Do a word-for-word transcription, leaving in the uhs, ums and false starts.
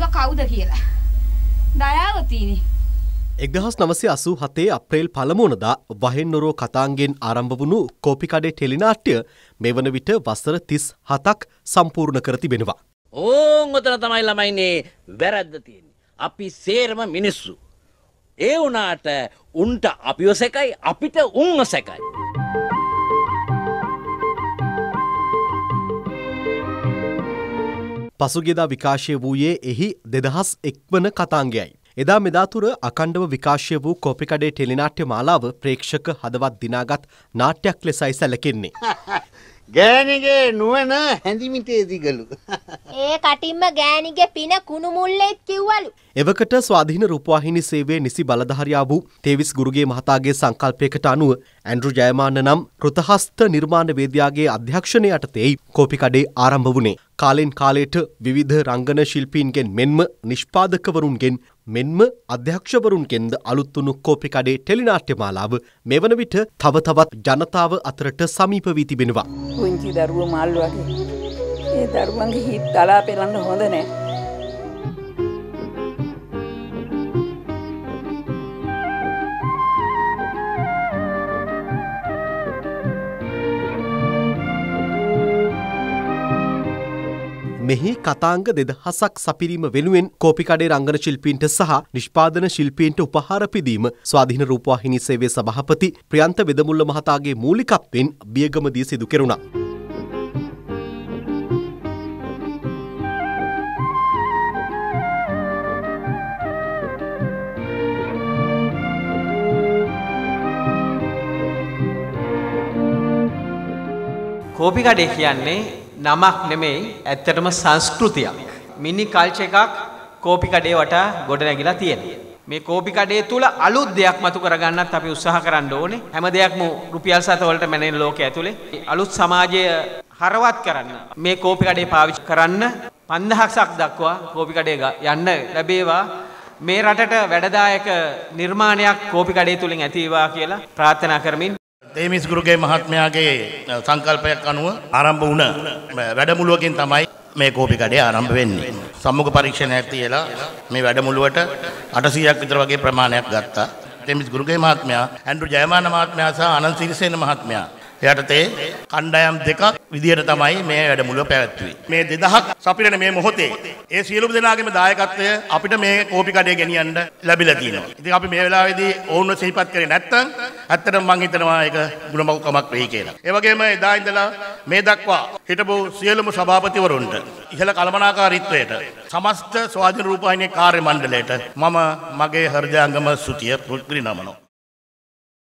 බැලුවා කවුද කියලා. දයාවතීනි. එක්දහස් නවසිය අසූ හතේ අප්‍රේල් පළමුවනදා වහෙන්නොරෝ කතාංගෙන් ආරම්භ වුණු කෝපිකඩේ ටෙලිනාට්‍ය මේ වන විට වසර තිස් හතක් සම්පූර්ණ කර තිබෙනවා. ඕන් ඔතන තමයි ළමයිනේ වැරද්ද තියෙන්නේ. අපි සේරම මිනිස්සු. ඒ වුණාට උන්ට අපිව සැකයි අපිට උන්ව සැකයි. පසුගියදා විකාශය වූයේ එහි දෙදහස් එක් වන කතාංගයයි. එදා මෙදා තුර අඛණ්ඩව විකාශය වූ කෝපිකඩේ ටෙලිනාට්‍ය මාලාව ප්‍රේක්ෂක හදවත් දිනාගත් නාට්‍යයක් ලෙසයි සැලකෙන්නේ. ගෑණිගේ නුවණ හැඳිමිටේ දිගලු. ඒ කටින්ම ගෑණිගේ පින කුණු මුල්ලෙක් කිව්වලු. එවකට ස්වාධීන රූපවාහිනී සේවයේ නිසි බලධාරියා වූ තේවිස් ගුරුගේ මහතාගේ සංකල්පයකට අනුව ඇන්ඩ්‍රු ජයමාන්න නම් කෘතහස්ත නිර්මාණ වේදිකාගේ අධ්‍යක්ෂණය යටතේ කෝපිකඩේ ආරම්භ වුණේ. කාලෙන් කාලයට විවිධ රංගන ශිල්පීන්ගෙන් මෙන්ම නිෂ්පාදකවරුන්ගෙන් මෙන්ම අධ්‍යක්ෂවරුන්ගෙන්ද අලුත් වුණු කෝපිකඩේ ටෙලිනාට්‍ය මාලාව මේ වන විට තව තවත් ජනතාව අතරට සමීප වී තිබෙනවා. පුංචි දරුවෝ මාළු වගේ. ඒ දරුවන්ගේ හිත් දලා පෙලන්න හොඳ නෑ. මෙහි කතාංග දෙදහසක් සපිරීම වෙනුවෙන් කෝපිකඩේ රංගන ශිල්පීන්ට සහ නිෂ්පාදන ශිල්පීන්ට උපහාර පිදීම ස්වාධීන රූපවාහිනී සේවයේ සභාපති ප්‍රියන්ත වෙදමුල්ල මහතාගේ මූලිකත්වයෙන් බියගමදී සිදු කෙරුණා. කෝපිකඩේ කියන්නේ නමක් නෙමෙයි ඇත්තටම සංස්කෘතියක්. මිනි කල්චර් එකක් කෝපිකඩේ වටා ගොඩ නැගිලා තියෙනවා. මේ කෝපිකඩේ තුල අලුත් දෙයක් මතු කරගන්නත් අපි උත්සාහ කරන්න ඕනේ. හැම දෙයක්ම රුපියල් සත වලට මැනෙන ලෝකයේ ඇතුලේ අලුත් සමාජය හරවත් කරන්න මේ කෝපිකඩේ පාවිච්චි කරන්න පන්දහසක් දක්වා කෝපිකඩේ යන්න ලැබේවා. මේ රටට වැඩදායක නිර්මාණයක් කෝපිකඩේ තුලින් ඇතිවේවා කියලා ප්‍රාර්ථනා කරමින් තේමිස් ගුරුගේ මහත්මයාගේ සංකල්පයක් අනුව ආරම්භ වුණ වැඩමුළුවකින් තමයි මේ කෝපිකඩේ ආරම්භ වෙන්නේ. සම්මුඛ පරීක්ෂණයක් තියලා මේ වැඩමුළුවට අටසීයක් විතර වගේ ප්‍රමාණයක් ගත්තා. තේමිස් ගුරුගේ මහත්මයා, ඇන්ඩ්‍රු ජයමාන මහත්මයා සහ අනන්ත සිරිසේන මහත්මයා යටතේ කණ්ඩායම් දෙකක් විදියට තමයි මේ වැඩමුළුව පැවැත්වුවේ. මේ දෙදහක් සපිරන මේ මොහොතේ ඒ සියලුම දෙනාගේම දායකත්වය අපිට මේ කෝපිකඩේ ගෙනියන්න ලැබිලා තියෙනවා. ඉතින් අපි මේ වෙලාවේදී ඔවුන්ව සිහිපත් කරේ නැත්නම් ඇත්තටම මම හිතනවා ඒක ගුණමකුකමක් වෙයි කියලා. ඒ වගේම එදා ඉඳලා මේ දක්වා හිටපු සියලුම සභාපතිවරුන්ට ඉහළ කළමනාකාරීත්වයට සමස්ත ස්වාධීන රූපවාහිනී කාර්ය මණ්ඩලයට මම මගේ හෘදයාංගම ස්තුතිය පිරිනමනවා.